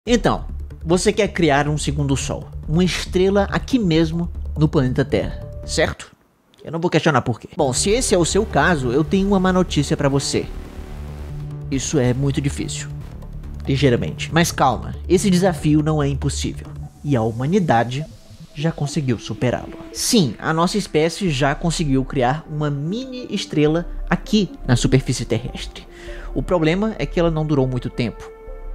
Então, você quer criar um segundo sol, uma estrela aqui mesmo no planeta Terra, certo? Eu não vou questionar por quê. Bom, se esse é o seu caso, eu tenho uma má notícia pra você. Isso é muito difícil. Ligeiramente. Mas calma, esse desafio não é impossível. E a humanidade já conseguiu superá-lo. Sim, a nossa espécie já conseguiu criar uma mini estrela aqui na superfície terrestre. O problema é que ela não durou muito tempo.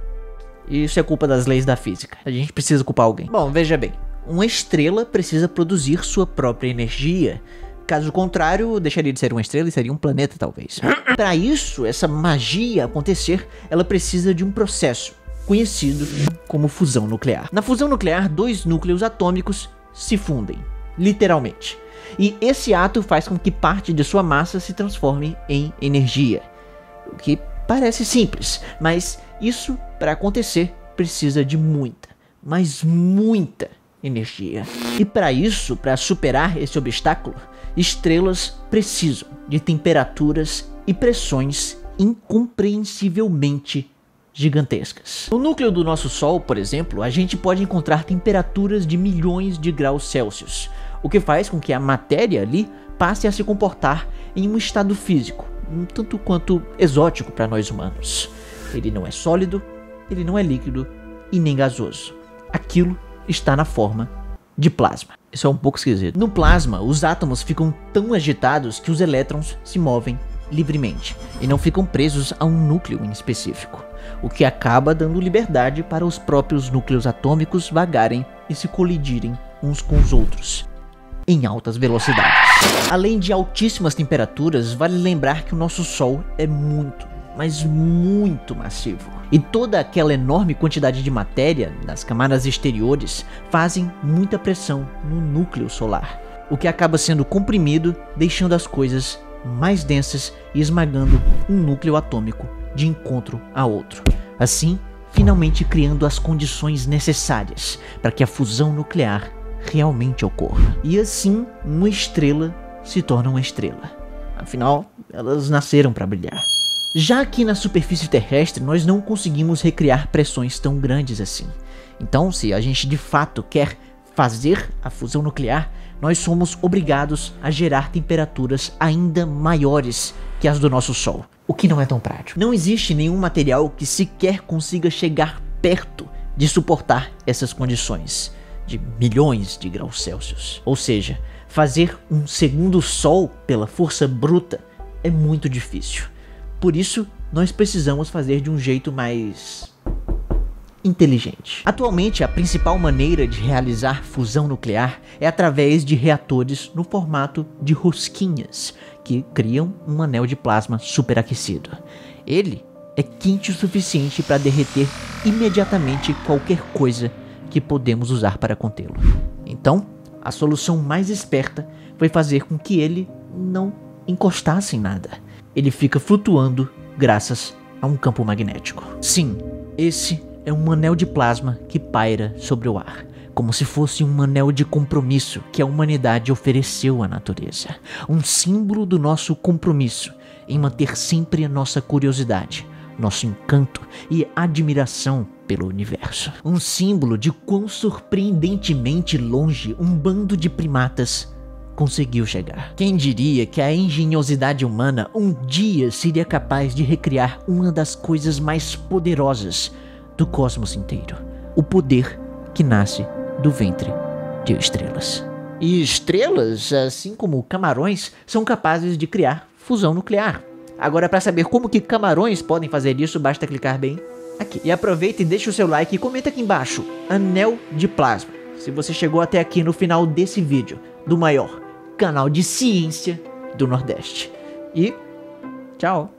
Isso é culpa das leis da física. A gente precisa culpar alguém. Bom, veja bem. Uma estrela precisa produzir sua própria energia. Caso contrário, deixaria de ser uma estrela e seria um planeta, talvez. Para isso, essa magia acontecer, ela precisa de um processo conhecido como fusão nuclear. Na fusão nuclear, dois núcleos atômicos se fundem, literalmente. E esse ato faz com que parte de sua massa se transforme em energia. O que parece simples, mas isso, para acontecer, precisa de muita, mas muita energia. E para isso, para superar esse obstáculo, estrelas precisam de temperaturas e pressões incompreensivelmente gigantescas. No núcleo do nosso Sol, por exemplo, a gente pode encontrar temperaturas de milhões de graus Celsius, o que faz com que a matéria ali passe a se comportar em um estado físico, um tanto quanto exótico para nós humanos. Ele não é sólido, ele não é líquido e nem gasoso. Aquilo está na forma de plasma. Isso é um pouco esquisito. No plasma, os átomos ficam tão agitados que os elétrons se movem livremente e não ficam presos a um núcleo em específico, o que acaba dando liberdade para os próprios núcleos atômicos vagarem e se colidirem uns com os outros em altas velocidades. Além de altíssimas temperaturas, vale lembrar que o nosso Sol é muito, mas muito massivo. E toda aquela enorme quantidade de matéria nas camadas exteriores fazem muita pressão no núcleo solar, o que acaba sendo comprimido, deixando as coisas mais densas e esmagando um núcleo atômico de encontro a outro. Assim, finalmente criando as condições necessárias para que a fusão nuclear realmente ocorra. E assim, uma estrela se torna uma estrela. Afinal, elas nasceram para brilhar. Já aqui na superfície terrestre, nós não conseguimos recriar pressões tão grandes assim. Então, se a gente de fato quer fazer a fusão nuclear, nós somos obrigados a gerar temperaturas ainda maiores que as do nosso Sol, o que não é tão prático. Não existe nenhum material que sequer consiga chegar perto de suportar essas condições de milhões de graus Celsius. Ou seja, fazer um segundo Sol pela força bruta é muito difícil. Por isso, nós precisamos fazer de um jeito mais inteligente. Atualmente, a principal maneira de realizar fusão nuclear é através de reatores no formato de rosquinhas, que criam um anel de plasma superaquecido. Ele é quente o suficiente para derreter imediatamente qualquer coisa que podemos usar para contê-lo. Então, a solução mais esperta foi fazer com que ele não encostasse em nada. Ele fica flutuando graças a um campo magnético. Sim, esse é um anel de plasma que paira sobre o ar, como se fosse um anel de compromisso que a humanidade ofereceu à natureza. Um símbolo do nosso compromisso em manter sempre a nossa curiosidade, nosso encanto e admiração pelo universo. Um símbolo de quão surpreendentemente longe um bando de primatas conseguiu chegar. Quem diria que a engenhosidade humana um dia seria capaz de recriar uma das coisas mais poderosas do cosmos inteiro? O poder que nasce do ventre de estrelas. E estrelas, assim como camarões, são capazes de criar fusão nuclear. Agora, para saber como que camarões podem fazer isso, basta clicar bem aqui. E aproveita e deixa o seu like e comenta aqui embaixo, anel de plasma, se você chegou até aqui no final desse vídeo do maior canal de ciência do Nordeste. E tchau!